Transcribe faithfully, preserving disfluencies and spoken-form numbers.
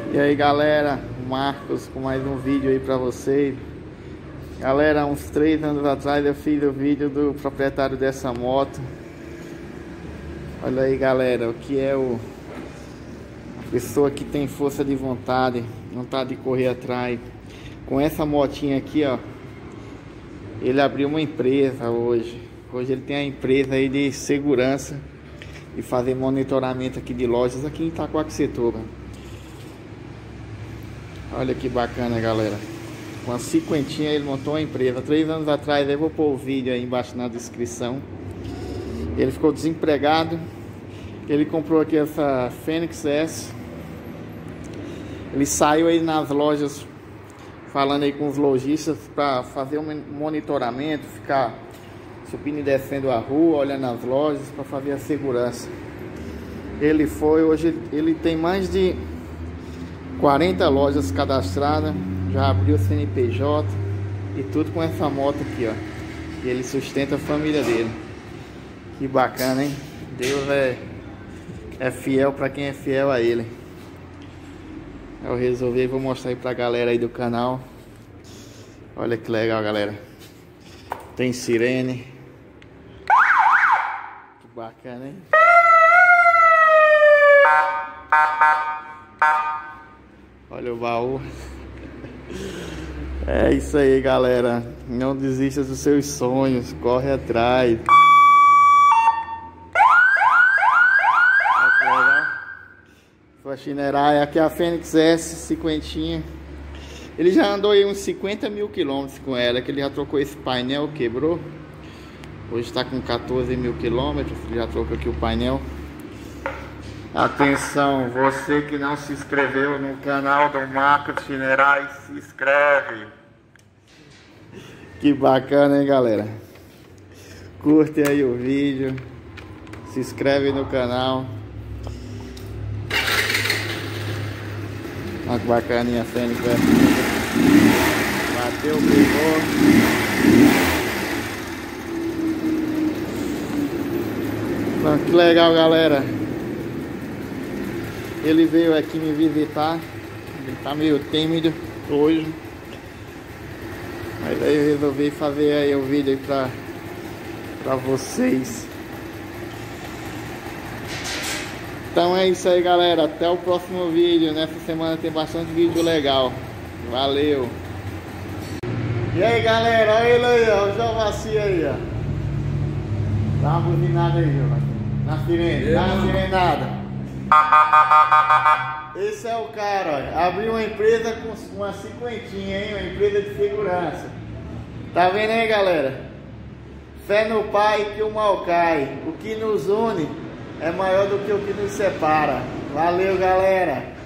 E aí galera, Marcos com mais um vídeo aí pra vocês. Galera, uns três anos atrás eu fiz o vídeo do proprietário dessa moto. Olha aí galera, o que é o a pessoa que tem força de vontade, vontade de correr atrás. Com essa motinha aqui, ó, ele abriu uma empresa hoje. Hoje ele tem a empresa aí de segurança e fazer monitoramento aqui de lojas aqui em Itacoaxetuba. Olha que bacana, galera. Com a cinquentinha ele montou uma empresa. Três anos atrás, eu vou pôr o vídeo aí embaixo na descrição. Ele ficou desempregado. Ele comprou aqui essa Fênix S. Ele saiu aí nas lojas, falando aí com os lojistas para fazer um monitoramento, ficar subindo e descendo a rua, olhando as lojas para fazer a segurança. Ele foi, hoje ele tem mais de quarenta lojas cadastradas, já abriu o C N P J e tudo com essa moto aqui, ó. E ele sustenta a família dele. Que bacana, hein? Deus é, é fiel para quem é fiel a ele. Eu resolvi, vou mostrar aí pra galera aí do canal. Olha que legal, galera. Tem sirene. Que bacana, hein? Olha o baú. É isso aí, galera. Não desista dos seus sonhos. Corre atrás. Olha que legal. Faxineira. Aqui é a Fênix S cinquentinha. Ele já andou aí uns cinquenta mil quilômetros com ela. Que ele já trocou esse painel, quebrou. Hoje está com quatorze mil quilômetros. Ele já trocou aqui o painel. Atenção, você que não se inscreveu no canal do Marcos Funerais, se inscreve. Que bacana, hein, galera? Curte aí o vídeo, se inscreve no canal. Olha que bacaninha a Fênix. Bateu, brigou. Então, que legal, galera. Ele veio aqui me visitar. Ele tá meio tímido hoje, mas aí eu resolvi fazer aí o vídeo aí pra, pra vocês. Então é isso aí, galera. Até o próximo vídeo. Nessa semana tem bastante vídeo legal. Valeu. E aí, galera, olha ele aí, ó, o João Macia aí, ó. Dá uma buzinada aí, João. Na sirene, dá uma sirenada. Esse é o cara, ó. Abriu uma empresa com uma cinquentinha, hein? Uma empresa de segurança. Tá vendo aí, galera? Fé no Pai que o mal cai. O que nos une é maior do que o que nos separa. Valeu, galera.